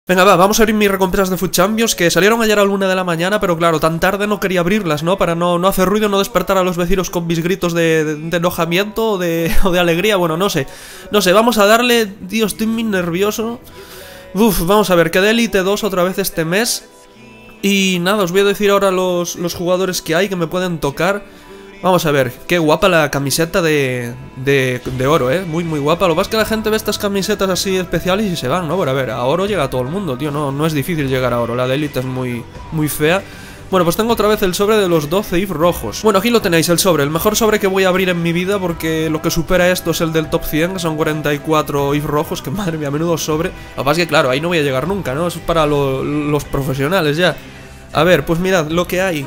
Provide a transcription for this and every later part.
Venga, va, vamos a abrir mis recompensas de Food Champions, que salieron ayer a la 1 de la mañana, pero claro, tan tarde no quería abrirlas, ¿no? Para no hacer ruido, no despertar a los vecinos con mis gritos de enojamiento o de alegría, bueno, no sé. No sé, vamos a darle... Tío, estoy muy nervioso. Uf, vamos a ver, quedé Elite 2 otra vez este mes. Y nada, os voy a decir ahora los jugadores que hay que me pueden tocar. Vamos a ver, qué guapa la camiseta de oro, muy muy guapa. Lo que pasa es que la gente ve estas camisetas así especiales y se van, ¿no? Pero a ver, a oro llega todo el mundo, tío, no es difícil llegar a oro. La de Elite es muy fea. Bueno, pues tengo otra vez el sobre de los 12 if rojos. Bueno, aquí lo tenéis, el sobre, el mejor sobre que voy a abrir en mi vida, porque lo que supera esto es el del top 100, que son 44 if rojos, que madre mía, menudo sobre. Lo que pasa es que claro, ahí no voy a llegar nunca, ¿no? Eso es para los profesionales ya. A ver, pues mirad lo que hay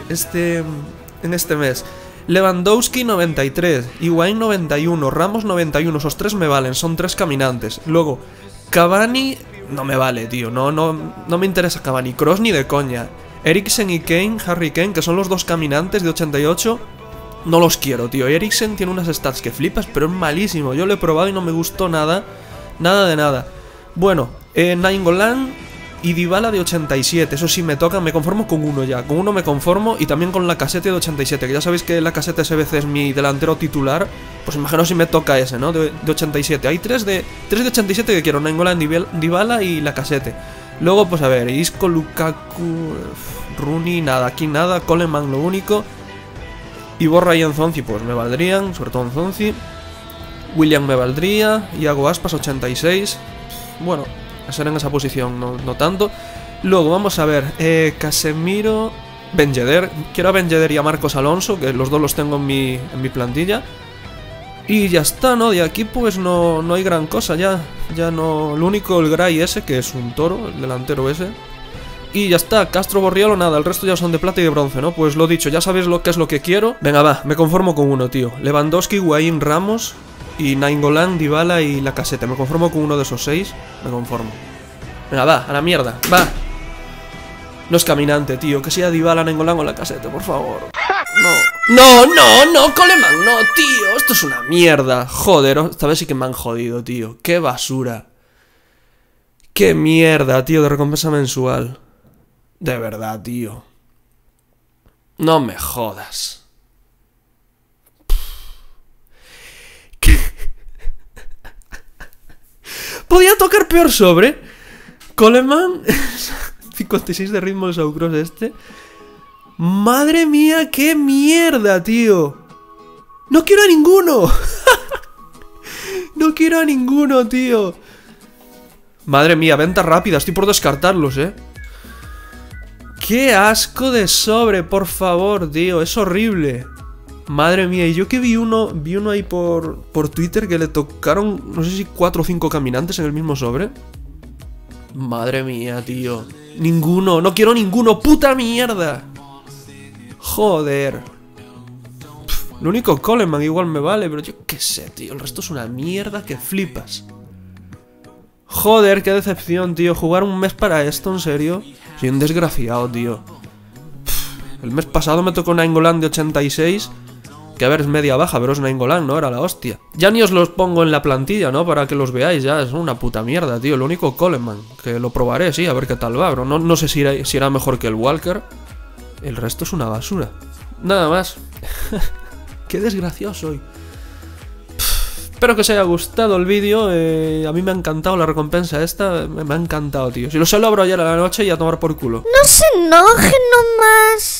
en este mes. Lewandowski 93, Higuaín 91, Ramos 91, esos tres me valen, son tres caminantes. Luego, Cavani no me vale, tío, no me interesa Cavani, Kroos ni de coña. Eriksen y Kane, Harry Kane, que son los dos caminantes de 88, no los quiero, tío. Eriksen tiene unas stats que flipas, pero es malísimo, yo lo he probado y no me gustó nada, nada de nada. Bueno, Nainggolan y Dybala de 87, eso sí me toca, me conformo con uno ya, con uno me conformo y también con Lacazette de 87, que ya sabéis que Lacazette SBC es mi delantero titular, pues imagino si me toca ese, ¿no? De 87, hay tres de 87 que quiero, Nainggolan, Dybala y Lacazette. Luego, pues a ver, Isco, Lukaku, Rooney, nada, aquí nada, Coleman lo único, Iborra y Enzonzi pues me valdrían, sobre todo Enzonzi, William me valdría, Iago Aspas 86, bueno... a ser en esa posición, no tanto. Luego, vamos a ver, Casemiro, Ben Yedder. Quiero a Ben Yedder y a Marcos Alonso, que los dos los tengo en mi plantilla. Y ya está, ¿no? De aquí pues no hay gran cosa, ya no... Lo único, el Gray ese, que es un toro, el delantero ese. Y ya está, Castro, Borriolo, nada, el resto ya son de plata y de bronce, ¿no? Pues lo dicho, ya sabéis lo que es lo que quiero. Venga, va, me conformo con uno, tío. Lewandowski, Higuaín, Ramos... y Nainggolan, Dybala y Lacazette. Me conformo con uno de esos 6. Me conformo. Venga, va, a la mierda, va. No es caminante, tío. Que sea Dybala, Nainggolan o Lacazette, por favor. No, Coleman, no, tío. Esto es una mierda. Joder, esta vez sí que me han jodido, tío. Qué basura. Qué mierda, tío, de recompensa mensual. De verdad, tío. No me jodas. Podía tocar peor sobre. Coleman 56 de ritmo el Saucross este. Madre mía, qué mierda, tío. No quiero a ninguno. No quiero a ninguno, tío. Madre mía, venta rápida, estoy por descartarlos, Qué asco de sobre, por favor, tío. Es horrible. Madre mía, y yo que vi uno ahí por Twitter que le tocaron, no sé si 4 o 5 caminantes en el mismo sobre. Madre mía, tío. Ninguno, no quiero ninguno, puta mierda. Joder. Lo único Coleman igual me vale, pero yo qué sé, tío. El resto es una mierda que flipas. Joder, qué decepción, tío. Jugar un mes para esto, ¿en serio? Soy un desgraciado, tío. El mes pasado me tocó Nainggolan de 86. Que a ver, es media baja, pero es Nainggolan, ¿no? Era la hostia. Ya ni os los pongo en la plantilla, ¿no? Para que los veáis, ya es una puta mierda, tío. Lo único Coleman, que lo probaré, sí, a ver qué tal va, bro. No sé si irá mejor que el Walker. El resto es una basura. Nada más. Qué desgraciado soy. Espero que os haya gustado el vídeo. A mí me ha encantado la recompensa esta. Me ha encantado, tío. Si lo abro ayer a la noche y a tomar por culo. No se enojen nomás.